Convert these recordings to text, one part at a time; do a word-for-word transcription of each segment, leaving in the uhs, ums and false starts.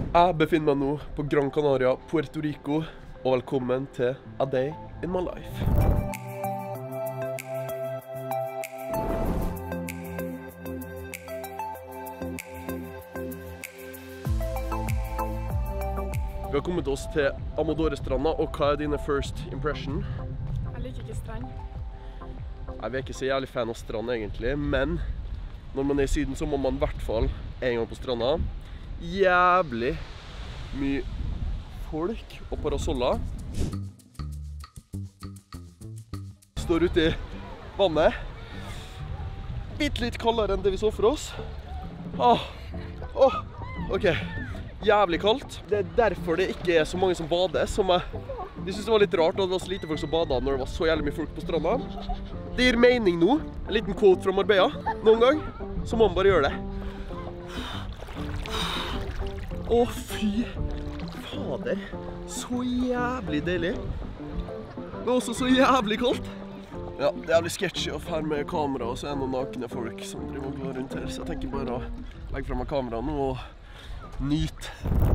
Jeg befinner meg nå på Gran Canaria, Puerto Rico, og velkommen til A Day in My Life. Vi har kommet oss til Amadore-stranda, og hva er dine first impression? Jeg liker ikke strand. Jeg er ikke så jævlig fan av strand egentlig, men når man er i syden så må man i hvert fall en gang på stranda. Jævlig mye folk og parasoller. Står ute i vannet. Bitte litt kaldere enn det vi så for oss. Åh, åh, ok. Jævlig kaldt. Det er derfor det ikke er så mange som bader, som jeg, jeg synes det var litt rart at det var så lite folk som badet når det var så jævlig mye folk på stranda. Det gir mening nå. En liten quote fra Marbella. Noen gang så må man bare gjøre det. Å, fy fader. Så jævlig deilig. Men også så jævlig kaldt. Ja, det er jævlig sketchy å fære med kamera, og så er det noen nakne folk som driver og går rundt her. Så jeg tenker bare å legge frem med kamera nå og nyte.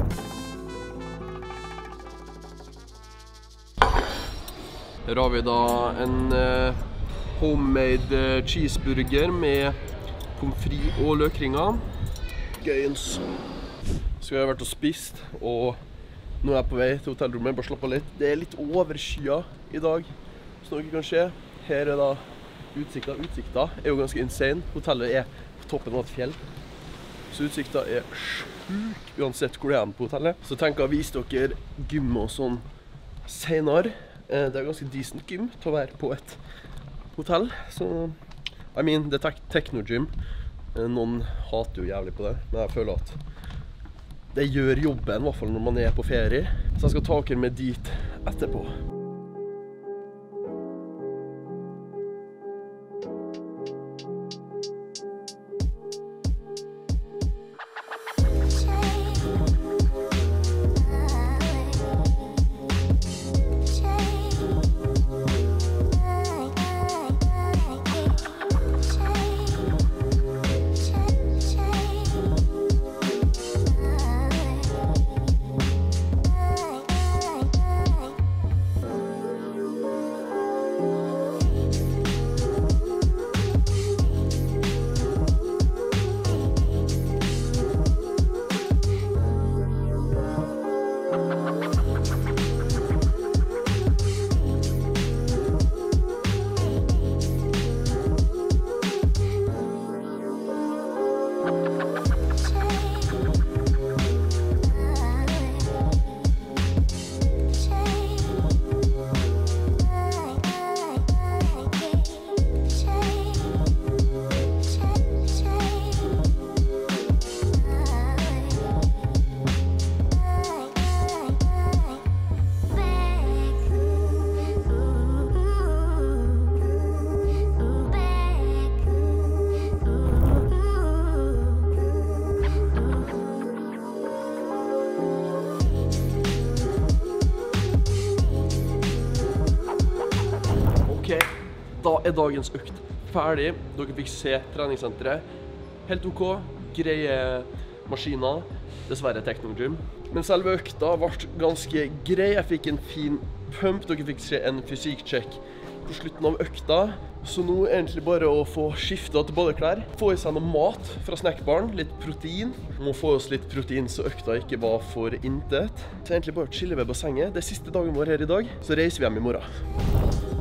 Her har vi da en uh, homemade uh, cheeseburger med pommes frites og løkringer. Gøyens. Så vi har vært og spist, og nå er jeg på vei til hotellrommet, bare slapp av litt. Det er litt overskya i dag, så noe kan skje. Her er da utsikta. Utsikta er jo ganske insane. Hotellet er på toppen av et fjell. Så utsikta er sjuk, uansett hvor det er på hotellet. Så tenker jeg å vise dere gym og sånn senere. Det er ganske decent gym til å være på et hotell. Så, I mean, det er techno-gym. Noen hater jo jævlig på det, men jeg føler at det gjør jobben, i hvert fall når man er på ferie. Så jeg skal ta dere med dit etterpå. Da er dagens økt ferdig. Dere fikk se treningssenteret. Helt ok, greie maskiner. Dessverre techno-gym. Men selve økta ble ganske grei. Jeg fikk en fin pump. Dere fikk se en fysikksjekk på slutten av økta. Så nå er egentlig bare å få skiftet til badeklær. Få i seg noe mat fra snackbaren. Litt protein. Må få oss litt protein så økta ikke var for intet. Så egentlig bare å chille ved bassenget. Det er siste dagen vår her i dag. Så reiser vi hjem i morgen.